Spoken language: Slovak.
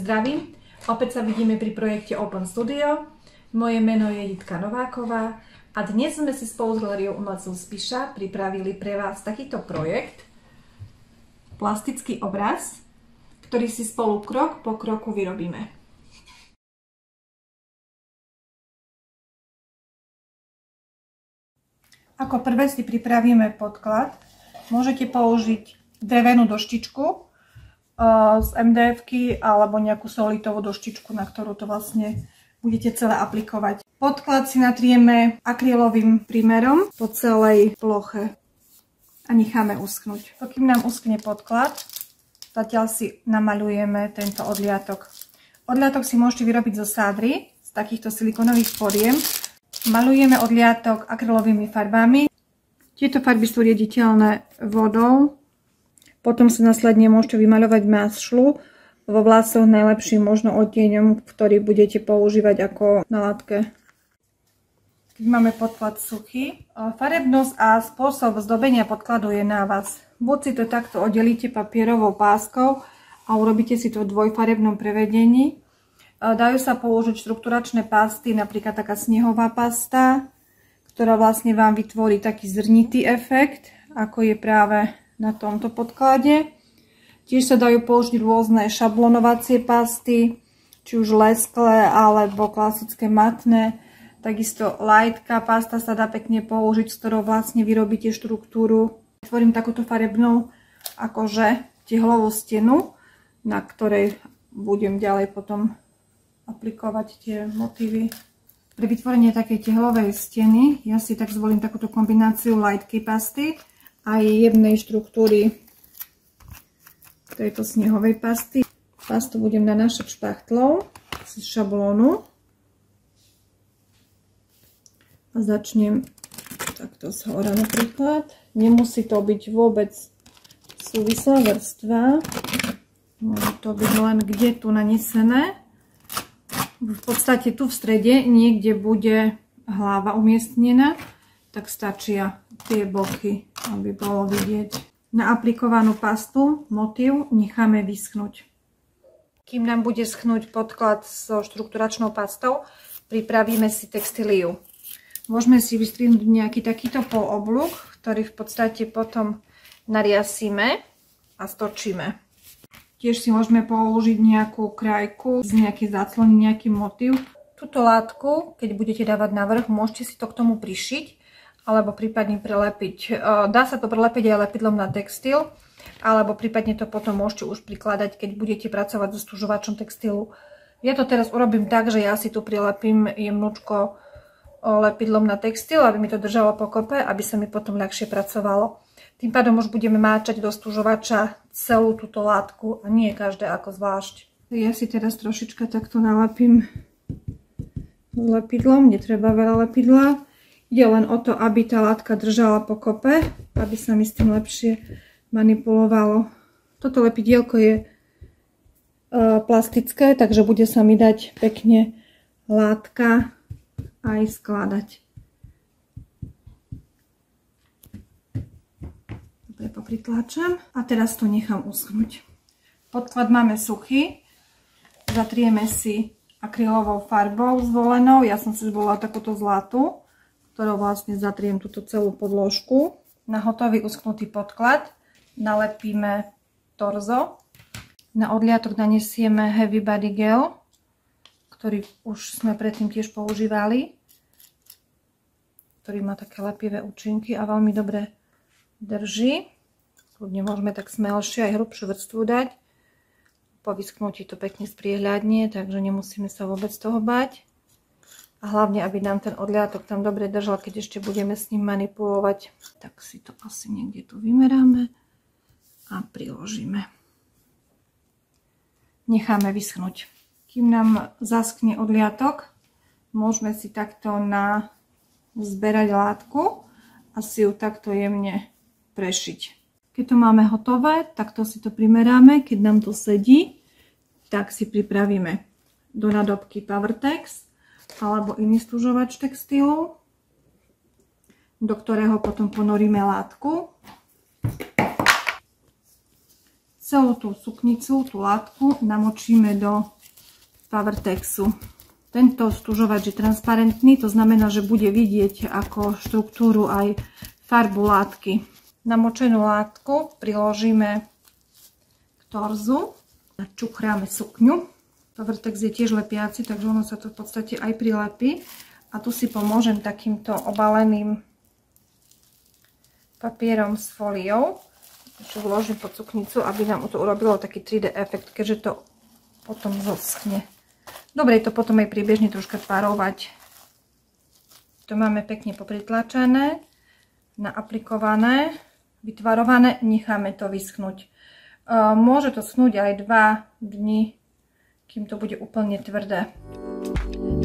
zdravím. Opäť sa vidíme pri projekte Open Studio. Moje meno je Jitka Nováková a dnes sme si spolu s Galériou umelcov Spiša pripravili pre vás takýto projekt. Plastický obraz, ktorý si spolu krok po kroku vyrobíme. Ako prvé si pripravíme podklad. Môžete použiť drevenú doštičku z MDF-ky alebo nejakú solitovú doštičku, na ktorú to vlastne budete celé aplikovať. Podklad si natrieme akrylovým prímerom po celej ploche a necháme uschnúť. Pokým nám uschne podklad, zatiaľ si namaľujeme tento odliatok. Odliatok si môžete vyrobiť zo sádry, z takýchto silikonových foriem. Maľujeme odliatok akrylovými farbami. Tieto farby sú riediteľné vodou. Potom sa následne môžete vymaľovať mašľu vo vlasoch najlepším možno odtieňom, ktorý budete používať ako na látke. Keď máme podklad suchý, farebnosť a spôsob zdobenia podkladu je na vás. Buď si to takto oddelíte papierovou páskou a urobíte si to v dvojfarebnom prevedení. Dajú sa použiť štrukturačné pasty, napríklad taká snehová pasta, ktorá vlastne vám vytvorí taký zrnitý efekt, ako je práve na tomto podklade. Tiež sa dajú použiť rôzne šablonovacie pasty, či už lesklé alebo klasické matné. Takisto lightka pasta sa dá pekne použiť, s ktorou vlastne vyrobíte štruktúru. Tvorím takúto farebnú akože tehlovú stenu, na ktorej budem ďalej potom aplikovať tie motívy. Pri vytvorení takej tehlovej steny ja si tak zvolím takúto kombináciu lightky pasty a jemnej štruktúry tejto snehovej pasty. Pastu budem nanášať špachtlou z šablónu a začnem takto z hora napríklad. Nemusí to byť vôbec súvislá vrstva, môže to byť len kde tu nanesené. V podstate tu v strede niekde bude hlava umiestnená, tak stačia tie boky, aby bolo vidieť. Na aplikovanú pastu motív necháme vyschnúť. Kým nám bude schnúť podklad so štrukturačnou pastou, pripravíme si textíliu. Môžeme si vystrihnúť nejaký takýto poloblúk, ktorý v podstate potom nariasíme a stočíme. Tiež si môžeme použiť nejakú krajku z nejakej záclony, nejaký motív. Túto látku, keď budete dávať na vrch, môžete si to k tomu prišiť alebo prípadne prilepiť. Dá sa to prilepiť aj lepidlom na textil, alebo prípadne to potom môžete už prikladať, keď budete pracovať so stužovačom textilu. Ja to teraz urobím tak, že ja si tu prilepím jemnúčko lepidlom na textil, aby mi to držalo pokope, aby sa mi potom ľahšie pracovalo. Tým pádom už budeme máčať do stužovača celú túto látku a nie každé ako zvlášť. Ja si teraz trošička takto nalepím lepidlom, netreba veľa lepidla. Ide len o to, aby tá látka držala pokope, aby sa mi s tým lepšie manipulovalo. Toto lepidielko je plastické, takže bude sa mi dať pekne látka aj skladať. Popritláčam a teraz to nechám uschnúť. Podklad máme suchý, zatrieme si akrylovou farbou zvolenou. Ja som si zvolila takúto zlatú, ktorou vlastne zatriem túto celú podložku. Na hotový uschnutý podklad nalepíme torzo. Na odliatok nanesieme Heavy Body Gel, ktorý už sme predtým tiež používali, ktorý má také lepivé účinky a veľmi dobre drží. Kľudne môžeme tak smelšie aj hrubšiu vrstvu dať. Po vyschnutí to pekne spriehľadne, takže nemusíme sa vôbec toho bať. A hlavne, aby nám ten odliatok tam dobre držal, keď ešte budeme s ním manipulovať. Tak si to asi niekde tu vymeráme a priložíme. Necháme vyschnúť. Kým nám zaschne odliatok, môžeme si takto zberať látku a si ju takto jemne prešiť. Keď to máme hotové, takto si to primeráme. Keď nám to sedí, tak si pripravíme do nádobky Powertex alebo iný stužovač textilu, do ktorého potom ponoríme látku. celú tú suknicu, tú látku namočíme do Powertexu. Tento stužovač je transparentný, to znamená, že bude vidieť ako štruktúru aj farbu látky. Namočenú látku priložíme k torzu a čuchráme sukňu. Powertex je tiež lepiaci, takže ono sa to v podstate aj prilepí. A tu si pomôžem takýmto obaleným papierom s fóliou. Ešte vložím pod suknicu, aby nám to urobilo taký 3D efekt, keďže to potom zoschne. Dobre je to potom aj priebežne troška tvarovať. To máme pekne popritlačené, naaplikované, vytvarované, necháme to vyschnúť. Môže to schnúť aj 2 dni, kým to bude úplne tvrdé.